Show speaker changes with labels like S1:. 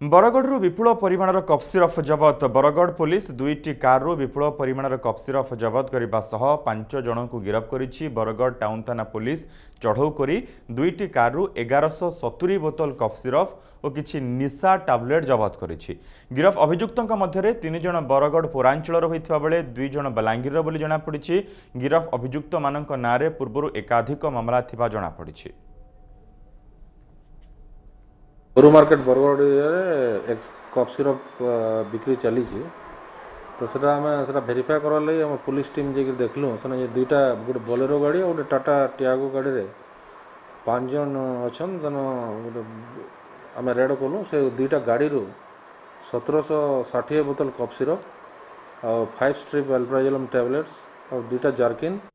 S1: बरगढ़ विपुल परिमाणर कफ सिरफ जबत। बरगढ़ पुलिस दुईटी कारु विपुल परिमाणर कफ सिरफ जबत करने सह 5 जन को गिरफ्त करिछि। बरगढ़ टाउन थाना पुलिस चढ़ऊ करी दुईटी कारु 1170 बोतल कफ सिरफ और किछि निशा टैबलेट जबत करिछि। गिरफ अभियुक्तों मध्य 3 जन बरगढ़ पौरांचल होइथिबा बेले 2 जन बलांगीर बोली जଣା पड़िछि। गिरफ अभियुक्त मानक नारे पूर्व एकाधिक मामला थिबा जଣା पड़िछि।
S2: गोरु मार्केट बरगढ़ एक कफ सिरप बिक्री चली तो सेटा आम से भेरीफाए कर लगे पुलिस टीम जाकर देखलु से दुईटा गोटे बोलेरो गाड़ी और गोटे टाटा टियागो गाड़ी रे 5 जन अच्छा गोटे आम रेड कलु से दुईटा गाड़ी 1760 बोतल कफ सिरप और 5 स्ट्रिप एल्प्राजोलम टैबलेट्स और 2टा जार्किन।